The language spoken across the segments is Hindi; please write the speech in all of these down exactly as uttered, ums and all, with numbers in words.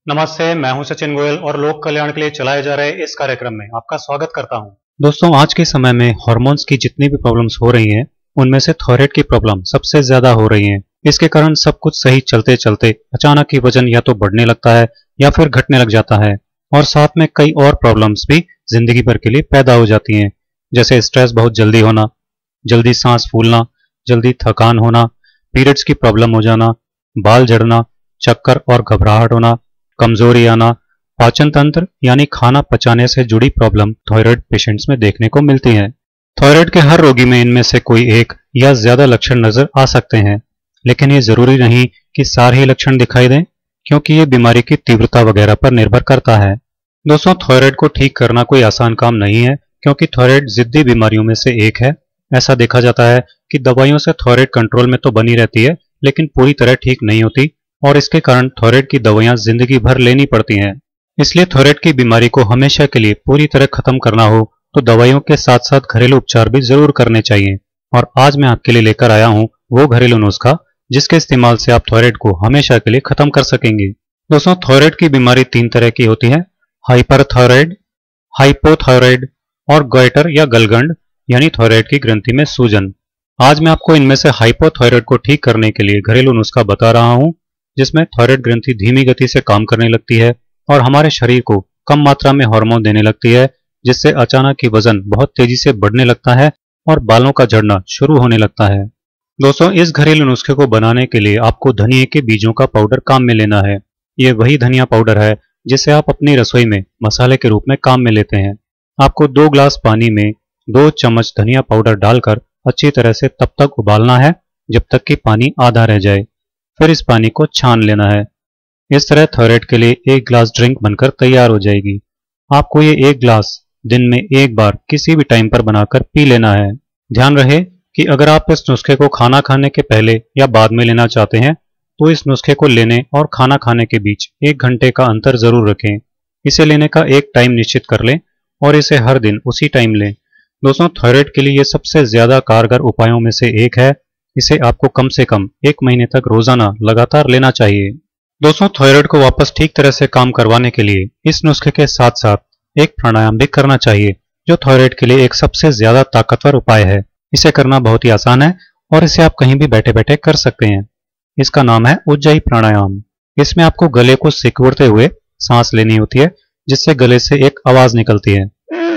नमस्ते, मैं हूं सचिन गोयल और लोक कल्याण के लिए चलाए जा रहे इस कार्यक्रम में आपका स्वागत करता हूं। दोस्तों, आज के समय में हार्मोन्स की जितनी भी प्रॉब्लम्स हो रही हैं, उनमें से थायराइड की प्रॉब्लम सबसे ज्यादा हो रही है। इसके कारण सब कुछ सही चलते चलते अचानक ही वजन या तो बढ़ने लगता है या फिर घटने लग जाता है, और साथ में कई और प्रॉब्लम्स भी जिंदगी भर के लिए पैदा हो जाती हैं, जैसे स्ट्रेस बहुत जल्दी होना, जल्दी सांस फूलना, जल्दी थकान होना, पीरियड्स की प्रॉब्लम हो जाना, बाल झड़ना, चक्कर और घबराहट होना, कमजोरी आना, पाचन तंत्र यानी खाना पचाने से जुड़ी प्रॉब्लम थायराइड पेशेंट्स में देखने को मिलती है। थायराइड के हर रोगी में इनमें से कोई एक या ज्यादा लक्षण नजर आ सकते हैं, लेकिन ये जरूरी नहीं कि सारे ही लक्षण दिखाई दें, क्योंकि ये बीमारी की तीव्रता वगैरह पर निर्भर करता है। दोस्तों, थायराइड को ठीक करना कोई आसान काम नहीं है, क्योंकि थायराइड जिद्दी बीमारियों में से एक है। ऐसा देखा जाता है कि दवाइयों से थायराइड कंट्रोल में तो बनी रहती है, लेकिन पूरी तरह ठीक नहीं होती, और इसके कारण थायराइड की दवाइयां जिंदगी भर लेनी पड़ती हैं। इसलिए थायराइड की बीमारी को हमेशा के लिए पूरी तरह खत्म करना हो तो दवाइयों के साथ साथ घरेलू उपचार भी जरूर करने चाहिए। और आज मैं आपके लिए लेकर आया हूं वो घरेलू नुस्खा जिसके इस्तेमाल से आप थायराइड को हमेशा के लिए खत्म कर सकेंगे। दोस्तों, थायराइड की बीमारी तीन तरह की होती है: हाइपरथायराइड, हाइपोथायराइड और गॉइटर या गलगंड यानी थायराइड की ग्रंथि में सूजन। आज मैं आपको इनमें से हाइपोथायराइड को ठीक करने के लिए घरेलू नुस्खा बता रहा हूं, जिसमें थायराइड ग्रंथि धीमी गति से काम करने लगती है और हमारे शरीर को कम मात्रा में हार्मोन देने लगती है, जिससे अचानक ही वजन बहुत तेजी से बढ़ने लगता है और बालों का झड़ना शुरू होने लगता है। दोस्तों, इस घरेलू नुस्खे को बनाने के लिए आपको धनिए के बीजों का पाउडर काम में लेना है। ये वही धनिया पाउडर है जिसे आप अपनी रसोई में मसाले के रूप में काम में लेते हैं। आपको दो ग्लास पानी में दो चम्मच धनिया पाउडर डालकर अच्छी तरह से तब तक उबालना है जब तक कि पानी आधा रह जाए। फिर इस पानी को छान लेना है। इस तरह थायराइड के लिए एक ग्लास ड्रिंक बनकर तैयार हो जाएगी। आपको ये एक ग्लास दिन में एक बार किसी भी टाइम पर बनाकर पी लेना है। ध्यान रहे कि अगर आप इस नुस्खे को खाना खाने के पहले या बाद में लेना चाहते हैं तो इस नुस्खे को लेने और खाना खाने के बीच एक घंटे का अंतर जरूर रखें। इसे लेने का एक टाइम निश्चित कर लें और इसे हर दिन उसी टाइम लें। दोस्तों, थायराइड के लिए ये सबसे ज्यादा कारगर उपायों में से एक है। इसे आपको कम से कम एक महीने तक रोजाना लगातार लेना चाहिए। दोस्तों, थायराइड को वापस ठीक तरह से काम करवाने के लिए इस नुस्खे के साथ साथ एक प्राणायाम भी करना चाहिए, जो थायराइड के लिए एक सबसे ज्यादा ताकतवर उपाय है। इसे करना बहुत ही आसान है और इसे आप कहीं भी बैठे बैठे कर सकते हैं। इसका नाम है उज्जाई प्राणायाम। इसमें आपको गले को सिकुड़ते हुए सांस लेनी होती है, जिससे गले से एक आवाज निकलती है।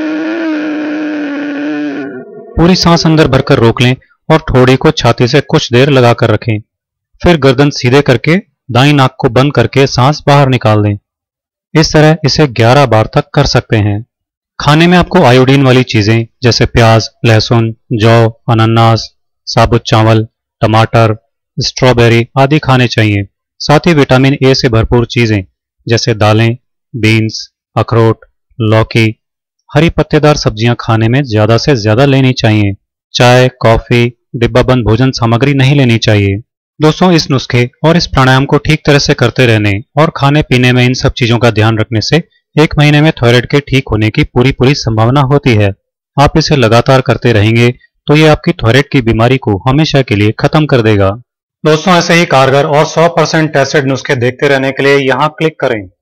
पूरी सांस अंदर भरकर रोक लें और ठोड़ी को छाती से कुछ देर लगाकर रखें। फिर गर्दन सीधे करके दाईं नाक को बंद करके सांस बाहर निकाल दें। इस तरह इसे ग्यारह बार तक कर सकते हैं। खाने में आपको आयोडीन वाली चीजें जैसे प्याज, लहसुन, जौ, अनानास, साबुत चावल, टमाटर, स्ट्रॉबेरी आदि खाने चाहिए। साथ ही विटामिन ए से भरपूर चीजें जैसे दालें, बीन्स, अखरोट, लौकी, हरी पत्तेदार सब्जियां खाने में ज्यादा से ज्यादा लेनी चाहिए। चाय, कॉफी, डिब्बाबंद भोजन सामग्री नहीं लेनी चाहिए। दोस्तों, इस नुस्खे और इस प्राणायाम को ठीक तरह से करते रहने और खाने पीने में इन सब चीजों का ध्यान रखने से एक महीने में थायराइड के ठीक होने की पूरी पूरी संभावना होती है। आप इसे लगातार करते रहेंगे तो ये आपकी थायराइड की बीमारी को हमेशा के लिए खत्म कर देगा। दोस्तों, ऐसे ही कारगर और सौ परसेंट टेस्टेड नुस्खे देखते रहने के लिए यहाँ क्लिक करें।